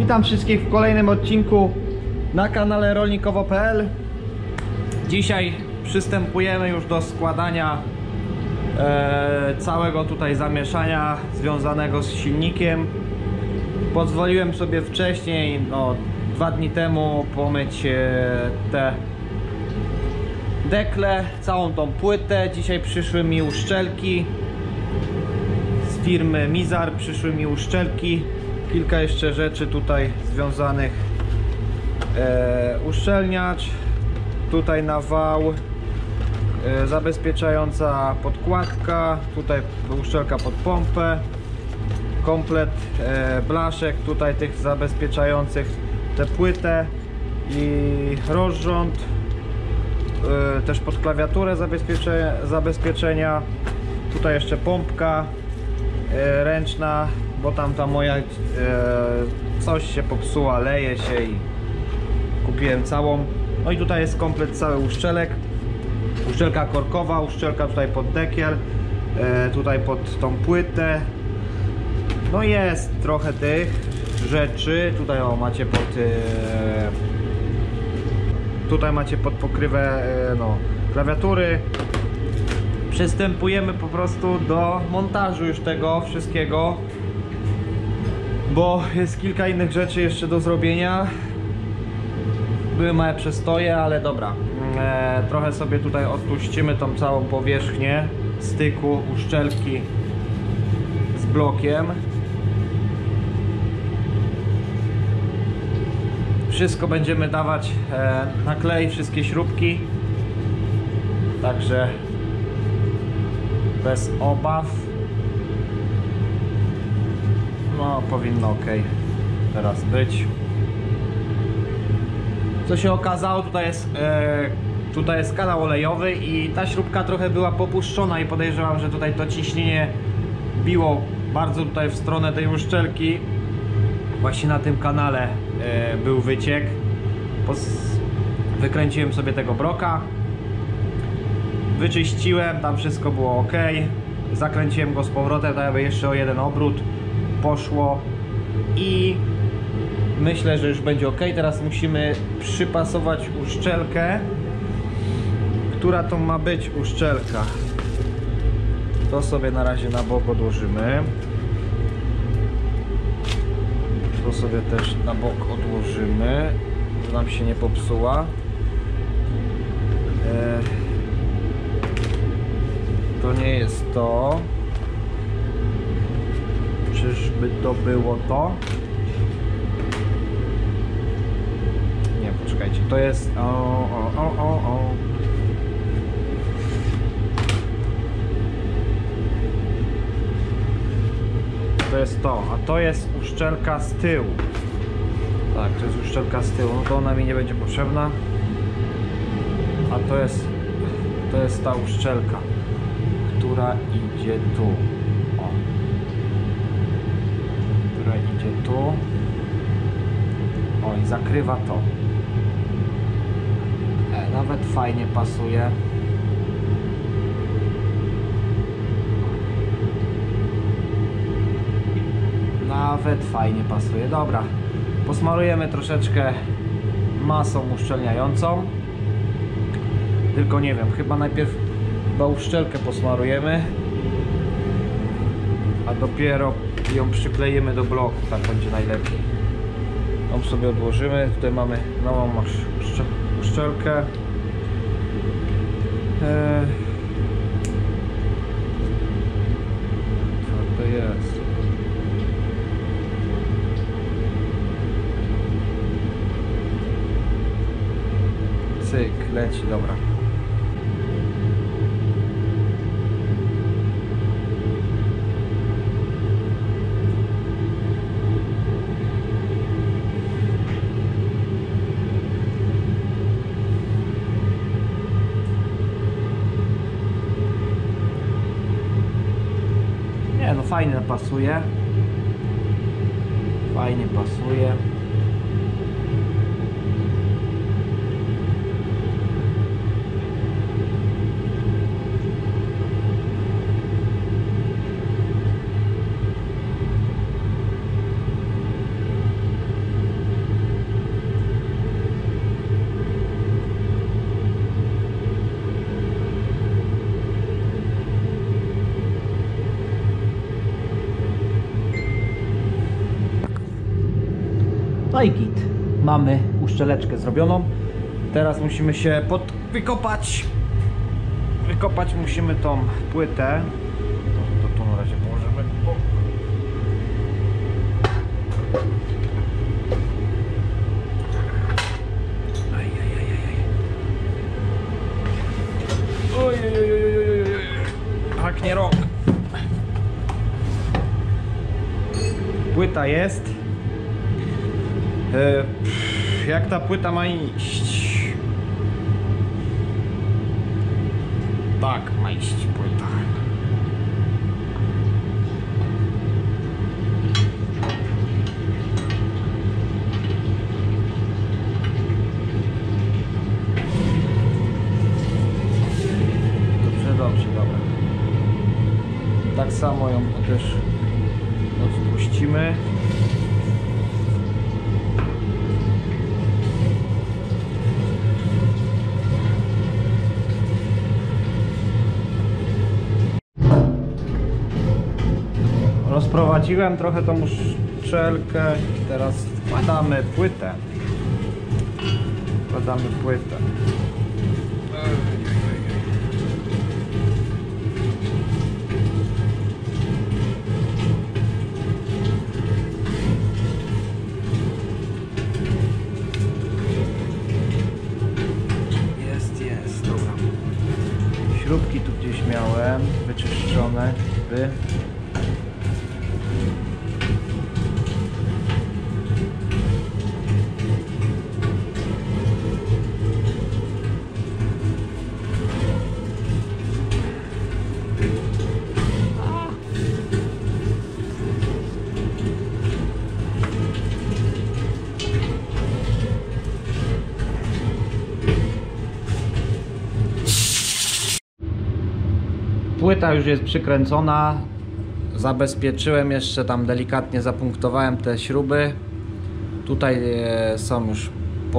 Witam wszystkich w kolejnym odcinku na kanale rolnikowo.pl. Dzisiaj przystępujemy już do składania całego tutaj zamieszania związanego z silnikiem. Pozwoliłem sobie wcześniej, 2 dni temu, pomyć te dekle, całą tą płytę. Dzisiaj przyszły mi uszczelki z firmy Mizar, przyszły mi uszczelki, kilka jeszcze rzeczy tutaj związanych. Uszczelniacz, tutaj na wał, zabezpieczająca podkładka, tutaj uszczelka pod pompę, komplet blaszek tutaj tych zabezpieczających tę płytę i rozrząd, też pod klawiaturę zabezpieczenia, tutaj jeszcze pompka ręczna, bo tam ta moja coś się popsuła, leje się i kupiłem całą. No i tutaj jest komplet cały uszczelek, uszczelka korkowa, uszczelka tutaj pod dekiel, tutaj pod tą płytę. No jest trochę tych rzeczy. Tutaj macie pod tutaj macie pod pokrywę klawiatury. Przystępujemy po prostu do montażu już tego wszystkiego, bo jest kilka innych rzeczy jeszcze do zrobienia. Były małe przestoje, ale dobra. Trochę sobie tutaj odpuścimy tą całą powierzchnię styku uszczelki z blokiem. Wszystko będziemy dawać na klej, wszystkie śrubki, także bez obaw. No powinno ok teraz być. Co się okazało, tutaj jest kanał olejowy i ta śrubka trochę była popuszczona i podejrzewam, że tutaj to ciśnienie biło bardzo tutaj w stronę tej uszczelki. Właśnie na tym kanale był wyciek. Wykręciłem sobie tego broka, wyczyściłem, tam wszystko było ok. Zakręciłem go z powrotem, tak jakby jeszcze o jeden obrót poszło i myślę, że już będzie ok. Teraz musimy przypasować uszczelkę. Która to ma być uszczelka? To sobie na razie na bok odłożymy. To sobie też na bok odłożymy, żeby nam się nie popsuła. To nie jest to. Czyżby to było to? Nie, poczekajcie, to jest... To jest to, a to jest uszczelka z tyłu. Tak, to jest uszczelka z tyłu, no to ona mi nie będzie potrzebna. A to jest ta uszczelka, która idzie tu. O. Która idzie tu. O, i zakrywa to. Nawet fajnie pasuje. Nawet fajnie pasuje. Dobra, posmarujemy troszeczkę masą uszczelniającą. Tylko nie wiem, chyba najpierw uszczelkę posmarujemy, a dopiero ją przykleimy do bloku. Tak będzie najlepiej. Ją sobie odłożymy. Tutaj mamy nową uszczelkę. Co to jest? Cyk, leci, dobra. Nie, no fajnie pasuje. Fajnie pasuje. No i git. Mamy uszczeleczkę zrobioną. Teraz musimy się wykopać. Wykopać musimy tą płytę. To tu na razie położymy. Haknie rok. Płyta jest. Jak ta płyta ma iść? Tak, ma iść płyta. Dobrze, dobra. Tak samo ją też odpuścimy. Rozprowadziłem trochę tą uszczelkę i teraz wkładamy płytę. Jest, dobra. Śrubki tu gdzieś miałem, wyczyszczone, Płyta już jest przykręcona. Zabezpieczyłem jeszcze tam delikatnie, zapunktowałem te śruby. Tutaj są już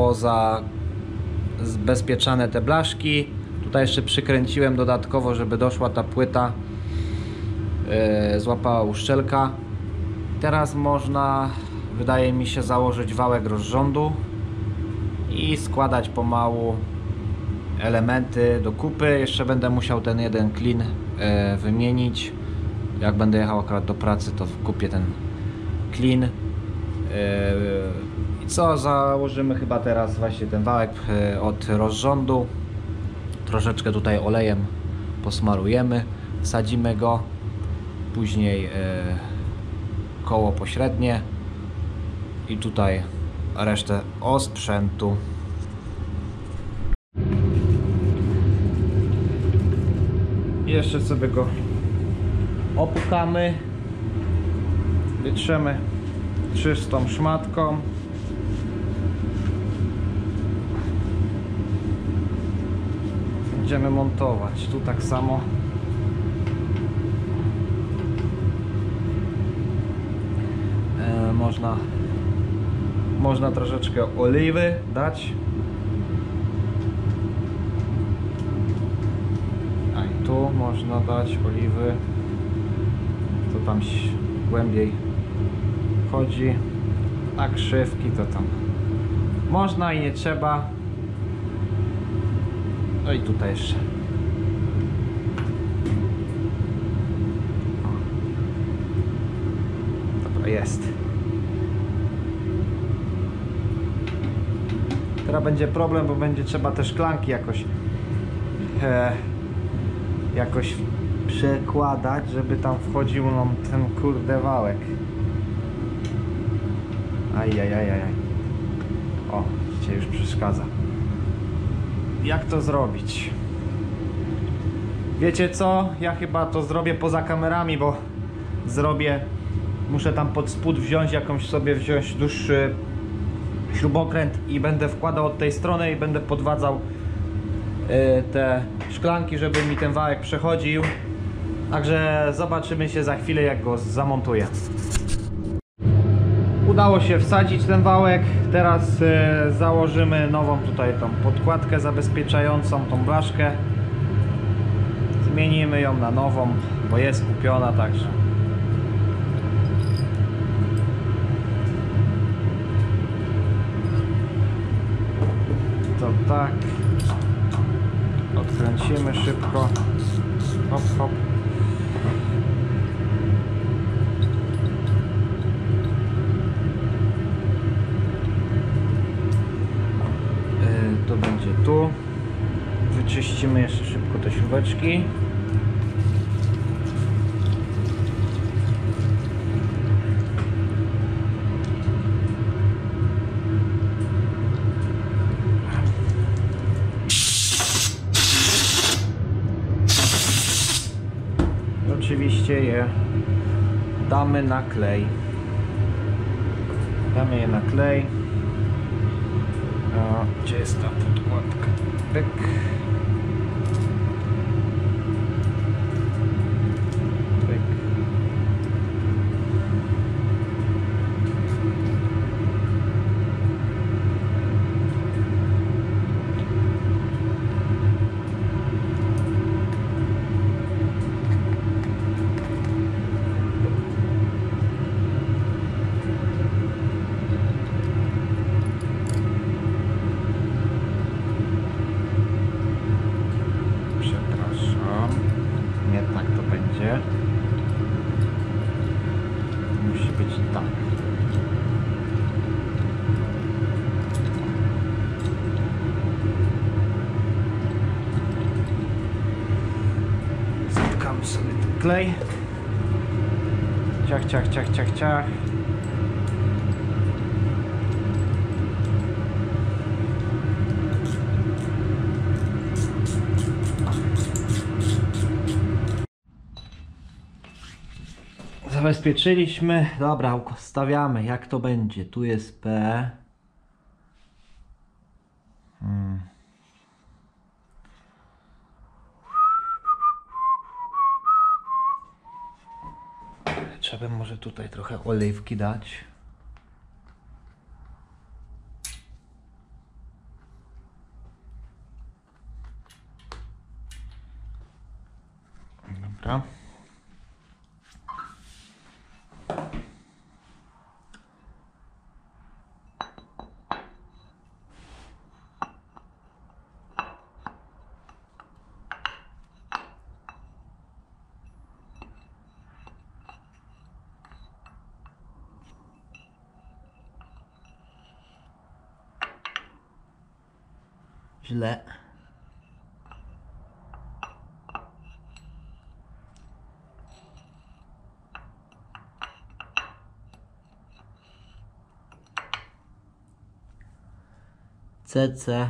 zabezpieczane te blaszki. Tutaj jeszcze przykręciłem dodatkowo, żeby doszła ta płyta, złapała uszczelka. Teraz można, wydaje mi się, założyć wałek rozrządu i składać pomału elementy do kupy. Jeszcze będę musiał ten jeden klin wymienić. Jak będę jechał akurat do pracy, to kupię ten klin. I co, założymy chyba teraz właśnie ten wałek od rozrządu. Troszeczkę tutaj olejem posmarujemy, wsadzimy go, później koło pośrednie i tutaj resztę osprzętu. Jeszcze sobie go opukamy, wytrzemy czystą szmatką. Będziemy montować tu tak samo. Można troszeczkę oliwy dać. A i tu można dać oliwy. To tam głębiej chodzi. A krzywki to tam można i nie trzeba. No i tutaj jeszcze. Dobra, jest. Teraz będzie problem, bo będzie trzeba te szklanki jakoś przekładać, żeby tam wchodził nam ten kurde wałek. Ajajajaj. O, dzisiaj już przeszkadza. Jak to zrobić? Wiecie co? Ja chyba to zrobię poza kamerami, bo muszę tam pod spód wziąć wziąć dłuższy śrubokręt i będę wkładał od tej strony i będę podwadzał te szklanki, żeby mi ten wałek przechodził. Także zobaczymy się za chwilę, jak go zamontuję. Udało się wsadzić ten wałek. Teraz założymy nową tutaj tą podkładkę zabezpieczającą tą blaszkę. Zmienimy ją na nową, bo jest kupiona, także tak. Odkręcimy szybko. Hop, hop. To będzie tu. Wyczyścimy jeszcze szybko te śrubeczki. Oczywiście je damy na klej. Damy je na klej. A gdzie jest ta podkładka? Pyk. Pyk. Musi być tak. Zatkamy sobie ten klej. Ciach, ciach, ciach, ciach, ciach. Zabezpieczyliśmy. Dobra, stawiamy jak to będzie. Tu jest P. Trzeba może tutaj trochę oliwki dać. Dobra. Źle. CCPP.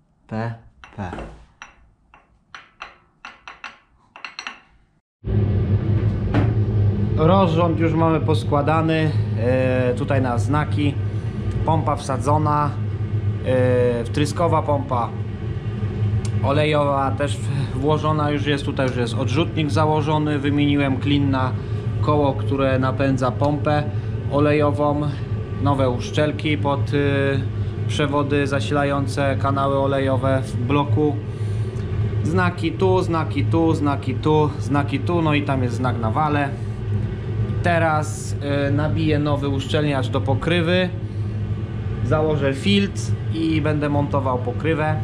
Rozrząd już mamy poskładany. Tutaj na znaki. Pompa wsadzona. Wtryskowa pompa olejowa też włożona już jest. Tutaj już jest odrzutnik założony. Wymieniłem klin na koło, które napędza pompę olejową. Nowe uszczelki pod przewody zasilające kanały olejowe w bloku. Znaki tu, znaki tu, znaki tu, znaki tu, no i tam jest znak na wale. Teraz nabiję nowy uszczelniacz do pokrywy. Założę filtr i będę montował pokrywę.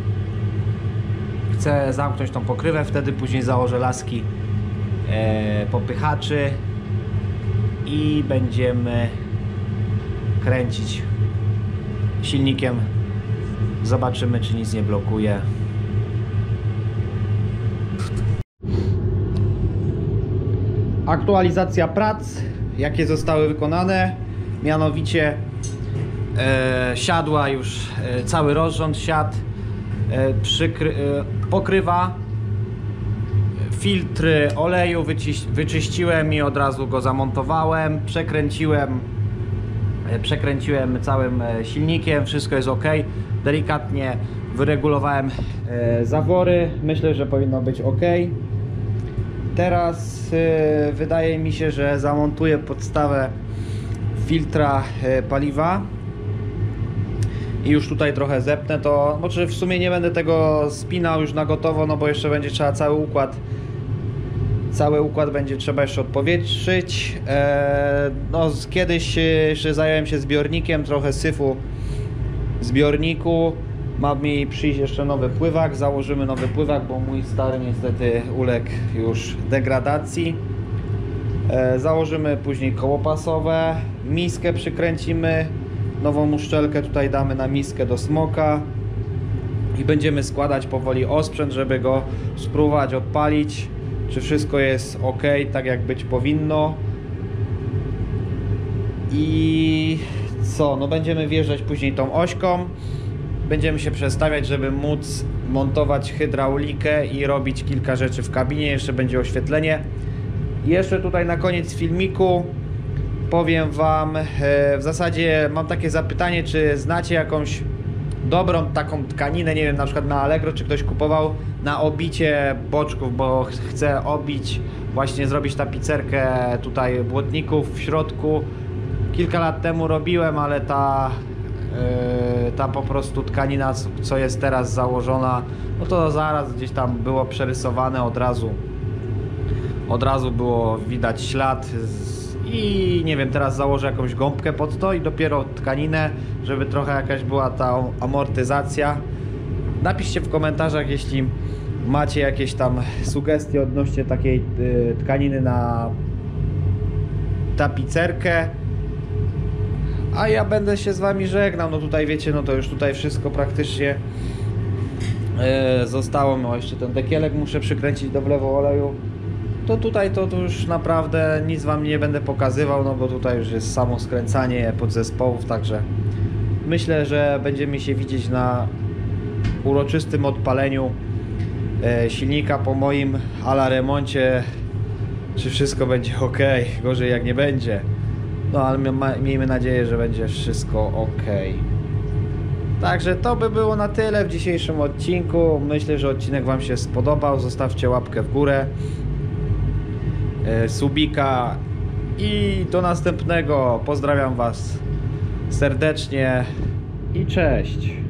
Chcę zamknąć tą pokrywę, wtedy później założę laski popychaczy i będziemy kręcić silnikiem. Zobaczymy, czy nic nie blokuje. Aktualizacja prac, jakie zostały wykonane, mianowicie siadła już cały rozrząd, siadł, pokrywa, filtry oleju wyczyściłem i od razu go zamontowałem, przekręciłem całym silnikiem, wszystko jest ok, delikatnie wyregulowałem zawory, myślę, że powinno być ok. Teraz wydaje mi się, że zamontuję podstawę filtra paliwa i już tutaj trochę zepnę to, znaczy w sumie nie będę tego spinał już na gotowo, no bo jeszcze będzie trzeba cały układ będzie trzeba jeszcze odpowietrzyć. No, kiedyś jeszcze zająłem się zbiornikiem, trochę syfu w zbiorniku Ma mi przyjść jeszcze nowy pływak, założymy nowy pływak, bo mój stary niestety uległ już degradacji. Założymy później koło pasowe, miskę przykręcimy, nową uszczelkę tutaj damy na miskę do smoka i będziemy składać powoli osprzęt, żeby go spróbować odpalić, czy wszystko jest ok, tak jak być powinno. I co, no będziemy wjeżdżać później tą ośką, będziemy się przestawiać, żeby móc montować hydraulikę i robić kilka rzeczy w kabinie, jeszcze będzie oświetlenie. I jeszcze tutaj na koniec filmiku powiem Wam, w zasadzie mam takie zapytanie, czy znacie jakąś dobrą taką tkaninę, nie wiem, na przykład na Allegro, czy ktoś kupował na obicie boczków, bo chce obić, właśnie zrobić tapicerkę tutaj błotników w środku. Kilka lat temu robiłem, ale ta po prostu tkanina, co jest teraz założona, no to zaraz gdzieś tam było przerysowane od razu było widać ślad i nie wiem, teraz założę jakąś gąbkę pod to i dopiero tkaninę, żeby trochę jakaś była ta amortyzacja. Napiszcie w komentarzach, jeśli macie jakieś tam sugestie odnośnie takiej tkaniny na tapicerkę. A ja będę się z Wami żegnał. No tutaj wiecie, no to już tutaj wszystko praktycznie zostało. No jeszcze ten dekielek muszę przykręcić do wlewu oleju. To tutaj to już naprawdę nic Wam nie będę pokazywał, no bo tutaj już jest samo skręcanie podzespołów, także myślę, że będziemy się widzieć na uroczystym odpaleniu silnika po moim ala remoncie. Czy wszystko będzie ok, gorzej jak nie będzie. No ale miejmy nadzieję, że będzie wszystko ok. Także to by było na tyle w dzisiejszym odcinku. Myślę, że odcinek Wam się spodobał. Zostawcie łapkę w górę, subika i do następnego. Pozdrawiam Was serdecznie i cześć.